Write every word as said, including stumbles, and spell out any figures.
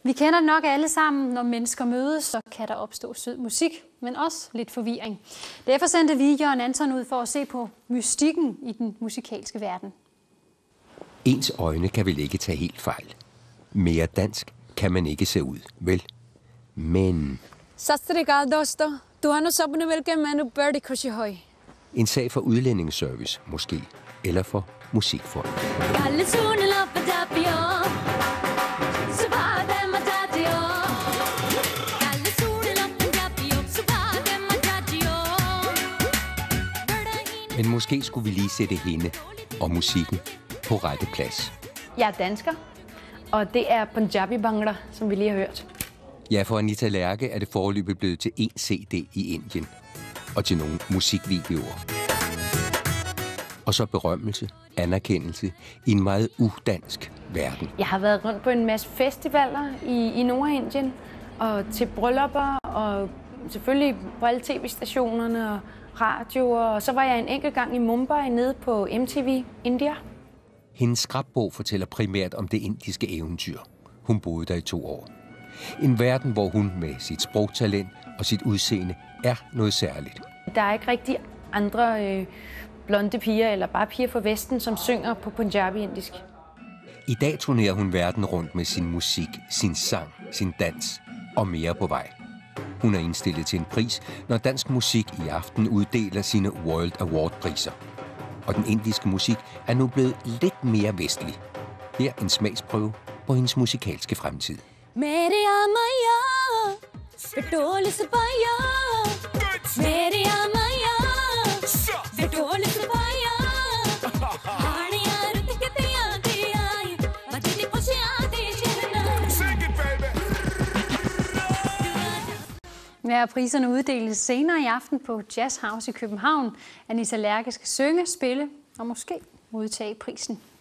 Vi kender nok alle sammen, når mennesker mødes, så kan der opstå sød musik, men også lidt forvirring. Derfor sendte vi Jørgen Anton ud for at se på mystikken i den musikalske verden. Ens øjne kan vel ikke tage helt fejl. Mere dansk kan man ikke se ud, vel? Men... Sat Sri Akal, dosto. Tuhanu sabne milke mainu badi khushi hoy. En sag for udlændingsservice, måske. Eller for musikfolk. Men måske skulle vi lige sætte hende og musikken på rette plads. Jeg er dansker, og det er Punjabi Bhangra, som vi lige har hørt. Ja, for Anita Lærke er det foreløbig blevet til én C D i Indien. Og til nogle musikvideoer. Og så berømmelse, anerkendelse i en meget udansk verden. Jeg har været rundt på en masse festivaler i, i Nordindien, og til bryllupper, og selvfølgelig på alle tv-stationerne og radioer. Og så var jeg en enkelt gang i Mumbai nede på M T V India. Hendes scrapbog fortæller primært om det indiske eventyr. Hun boede der i to år. En verden, hvor hun med sit sprogtalent og sit udseende er noget særligt. Der er ikke rigtig andre øh, blonde piger, eller bare piger fra Vesten, som synger på punjabi-indisk. I dag turnerer hun verden rundt med sin musik, sin sang, sin dans og mere på vej. Hun er indstillet til en pris, når dansk musik i aften uddeler sine World Award-priser. Og den indiske musik er nu blevet lidt mere vestlig. Her en smagsprøve på hendes musikalske fremtid. Ja, priserne uddeles senere i aften på Jazz House i København. Anita Lærke skal synge, spille og måske modtage prisen.